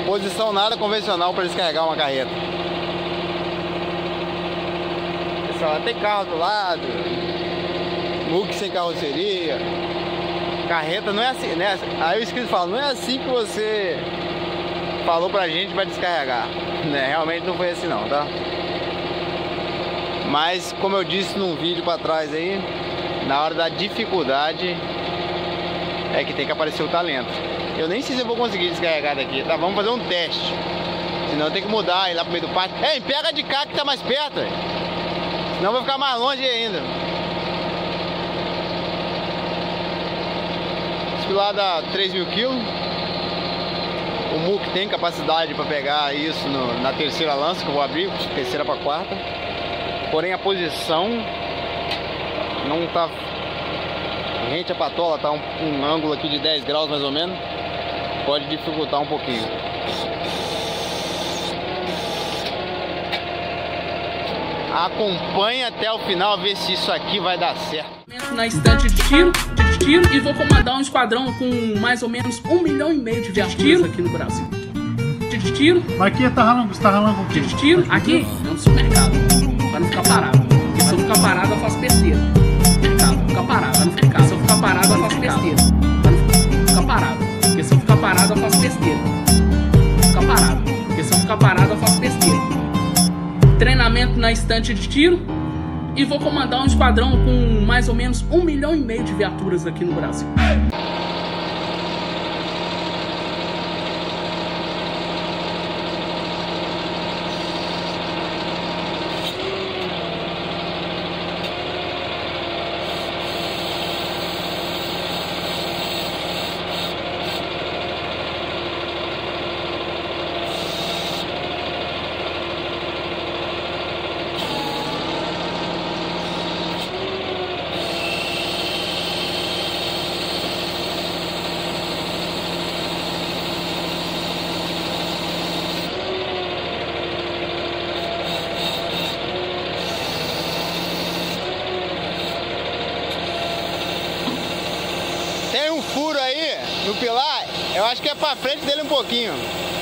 Posição nada convencional para descarregar uma carreta. Pessoal, tem carro do lado, MUC sem carroceria. Carreta não é assim, né? Aí o inscrito fala, não é assim que você falou pra gente para descarregar, né? Realmente não foi assim não, tá? Mas como eu disse num vídeo para trás aí, na hora da dificuldade é que tem que aparecer o talento. Eu nem sei se eu vou conseguir descarregar daqui, tá? Vamos fazer um teste. Senão tem que mudar, ir lá pro meio do pátio. Ei, pega de cá que tá mais perto, véio. Senão vai ficar mais longe ainda. Isso lá dá 3.000 kg. O MUC tem capacidade para pegar isso na terceira lança que eu vou abrir, terceira para quarta. Porém a posição não tá rente a patola, tá um ângulo aqui de 10 graus mais ou menos. Pode dificultar um pouquinho. Acompanhe até o final, ver se isso aqui vai dar certo. Na estante de tiro, e vou comandar um esquadrão com mais ou menos 1,5 milhão de viaturas aqui no Brasil. De tiro. Mas aqui você tá ralando com o quê? De tiro, aqui é um supermercado, para não ficar parado. Porque se eu ficar parado eu faço besteira. Ficar parado, para não ficar. Se eu ficar parado eu faço besteira. Para não ficar parado. Porque se eu ficar parado eu faço besteira. Ficar parado. Porque se eu ficar parado eu faço besteira. Treinamento na estante de tiro. E vou comandar um esquadrão com mais ou menos 1,5 milhão de viaturas aqui no Brasil. Tem um furo aí no pilar, eu acho que é pra frente dele um pouquinho.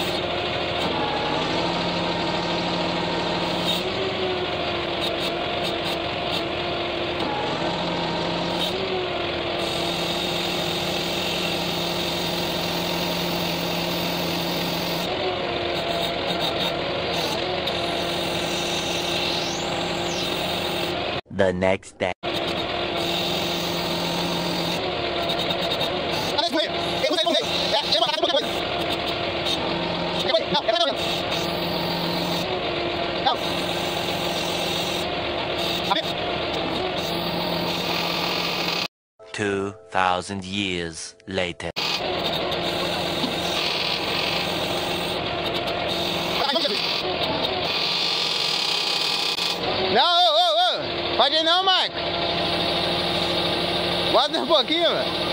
The next day. Two 2,000 years later. Não, pode ir não, Marco. Guarda um pouquinho, velho.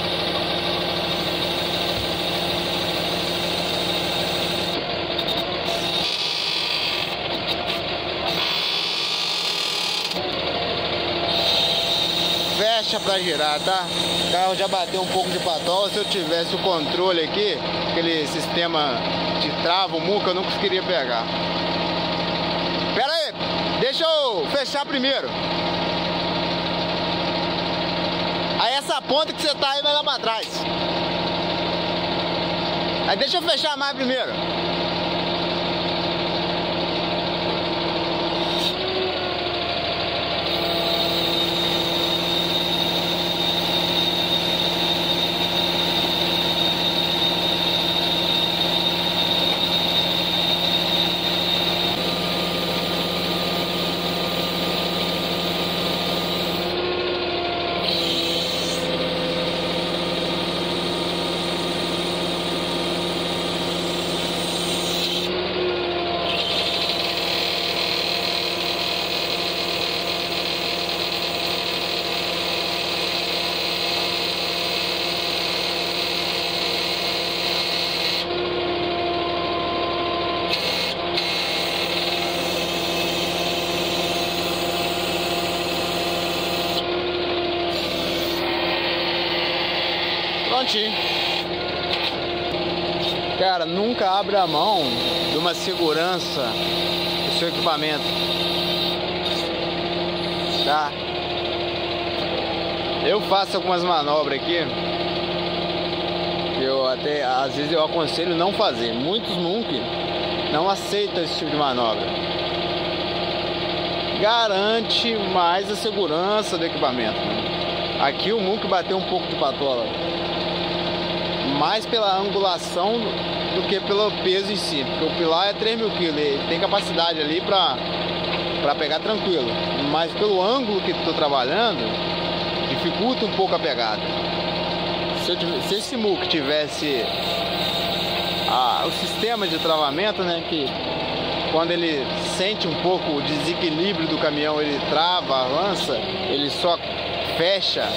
Fecha pra girar, tá? O carro já bateu um pouco de patola. Se eu tivesse o controle aqui, aquele sistema de trava, o muca, eu não conseguiria pegar. Pera aí, deixa eu fechar primeiro. Aí essa ponta que você tá aí vai lá pra trás. Aí deixa eu fechar mais primeiro. Prontinho. Cara, nunca abra mão de uma segurança do seu equipamento, tá? Eu faço algumas manobras aqui que eu até às vezes eu aconselho não fazer. Muitos Munk não aceitam esse tipo de manobra. Garante mais a segurança do equipamento. Aqui o Munk bateu um pouco de patola, mais pela angulação do que pelo peso em si, porque o pilar é 3.000 kg, ele tem capacidade ali para pegar tranquilo, mas pelo ângulo que estou trabalhando dificulta um pouco a pegada. Se esse Munk tivesse o sistema de travamento, né, que quando ele sente um pouco o desequilíbrio do caminhão, ele trava, avança, ele só fecha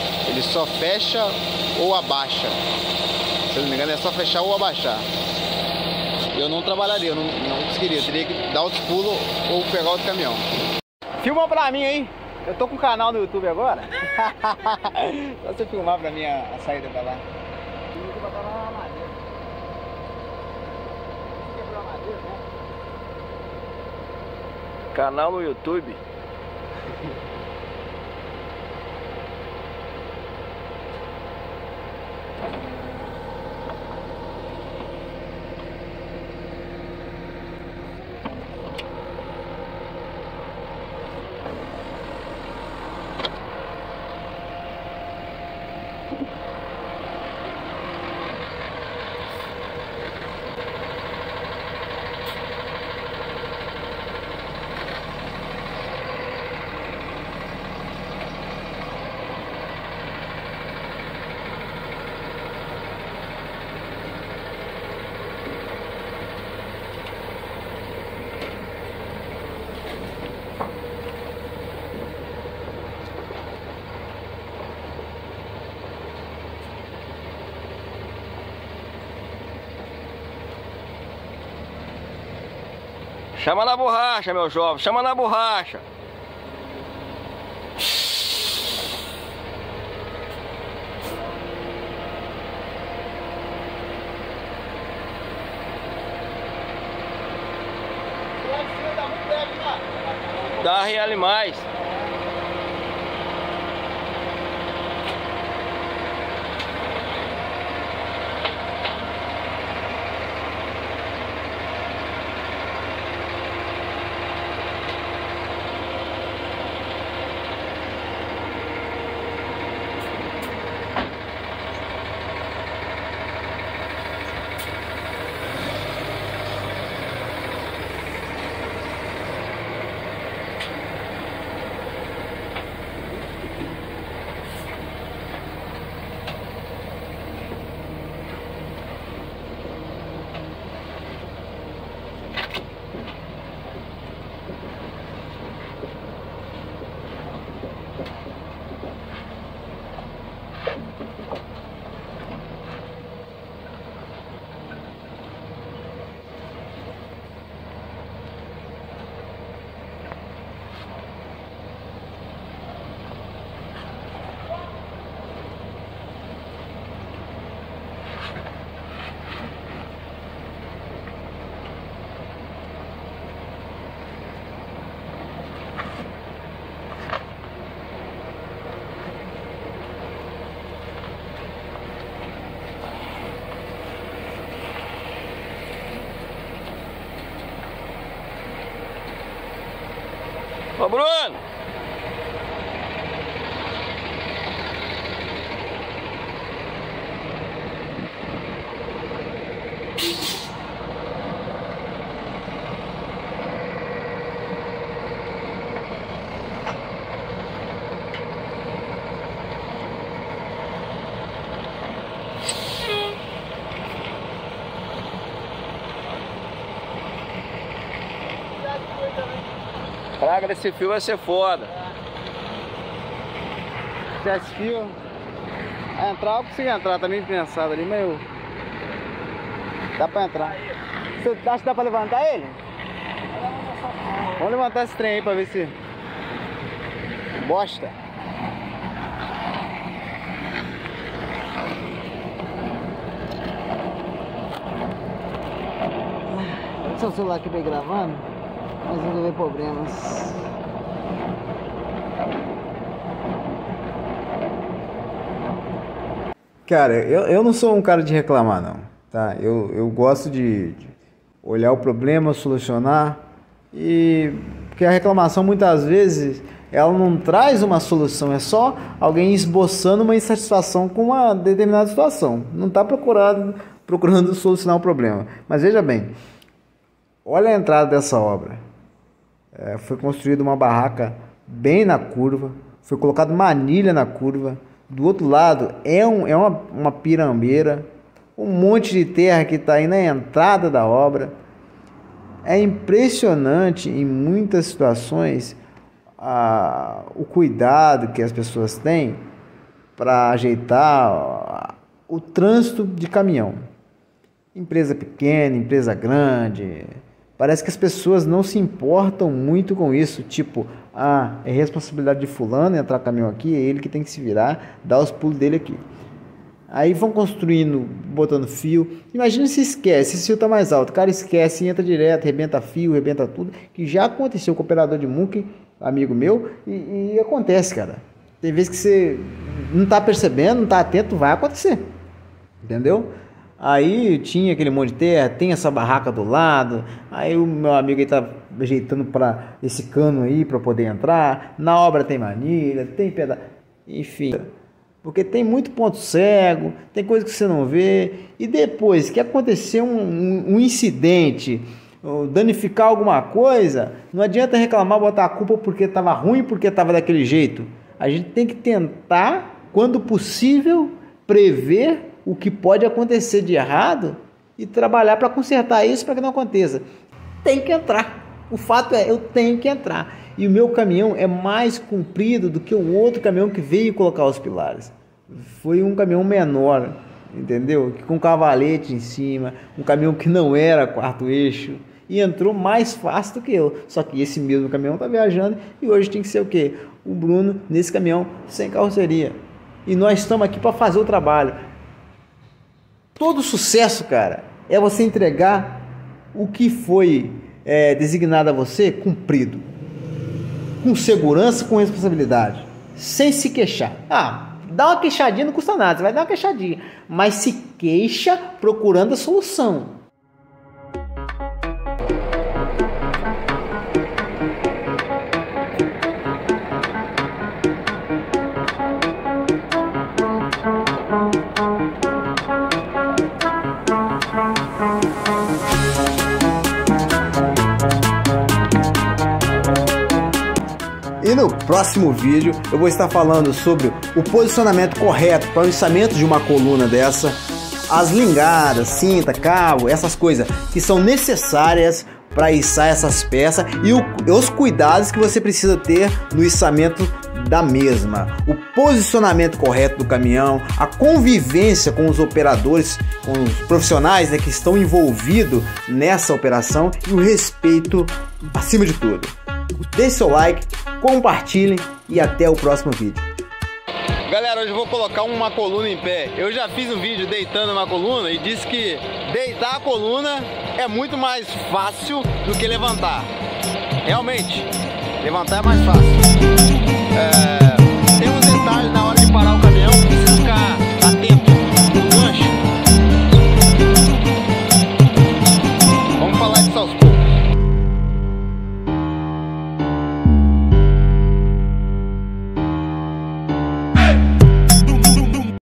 ou abaixa. Se eu não me engano, é só fechar ou abaixar. Eu não trabalharia, eu não conseguiria. Eu teria que dar outros pulos ou pegar outro caminhão. Filma pra mim aí. Eu tô com um canal no YouTube agora. Só você filmar pra mim a saída pra lá. Canal no YouTube. Chama na borracha, meu jovem, chama na borracha. Dá real mais. Ô Bruno! Praga desse fio vai ser foda. Esse fio. Entrar, eu consigo entrar, tá meio pensado ali, mas eu... Dá pra entrar. Você acha que dá pra levantar ele? Vamos levantar esse trem aí pra ver se... Bosta. deixar o celular aqui pra ir gravando, mas resolver problemas. Cara, eu não sou um cara de reclamar, não, tá? Eu gosto de olhar o problema, solucionar, porque a reclamação muitas vezes ela não traz uma solução, é só alguém esboçando uma insatisfação com uma determinada situação, não está procurando solucionar o problema. Mas veja bem, olha a entrada dessa obra, foi construída uma barraca bem na curva, foi colocada manilha na curva, do outro lado é uma pirambeira, um monte de terra que está aí na entrada da obra. É impressionante em muitas situações o cuidado que as pessoas têm para ajeitar o trânsito de caminhão. Empresa pequena, empresa grande, parece que as pessoas não se importam muito com isso, tipo, é responsabilidade de fulano entrar caminhão aqui, é ele que tem que se virar, dar os pulos dele aqui. Aí vão construindo, botando fio. Imagina se esquece, esse fio está mais alto, o cara esquece, entra direto, arrebenta fio, arrebenta tudo, que já aconteceu com o operador de muque, amigo meu, e acontece, cara. Tem vezes que você não está percebendo, não está atento, vai acontecer, entendeu? Aí tinha aquele monte de terra, tem essa barraca do lado, aí o meu amigo aí tá ajeitando para esse cano aí para poder entrar, na obra tem manilha, tem pedaço, enfim, porque tem muito ponto cego, tem coisa que você não vê, e depois que aconteceu um incidente, danificar alguma coisa, não adianta reclamar, botar a culpa porque estava ruim, porque estava daquele jeito. A gente tem que tentar, quando possível, prever o que pode acontecer de errado e trabalhar para consertar isso para que não aconteça. Tem que entrar. O fato é, eu tenho que entrar. E o meu caminhão é mais comprido do que o outro caminhão que veio colocar os pilares. Foi um caminhão menor, entendeu? Com cavalete em cima, um caminhão que não era quarto eixo. E entrou mais fácil do que eu. Só que esse mesmo caminhão está viajando e hoje tem que ser o quê? O Bruno nesse caminhão sem carroceria. E nós estamos aqui para fazer o trabalho. Todo sucesso, cara, é você entregar o que foi designado a você cumprido. Com segurança, com responsabilidade. Sem se queixar. Dá uma queixadinha não custa nada, você vai dar uma queixadinha. Mas se queixa procurando a solução. E no próximo vídeo eu vou estar falando sobre o posicionamento correto para o içamento de uma coluna dessa, as lingadas, cinta, cabo, essas coisas que são necessárias para içar essas peças e os cuidados que você precisa ter no içamento da mesma, o posicionamento correto do caminhão, a convivência com os operadores, com os profissionais, né, que estão envolvidos nessa operação e o respeito acima de tudo. Deixe seu like, compartilhem e até o próximo vídeo. Galera, hoje eu vou colocar uma coluna em pé. Eu já fiz um vídeo deitando uma coluna e disse que deitar a coluna é muito mais fácil do que levantar. Realmente, levantar é mais fácil.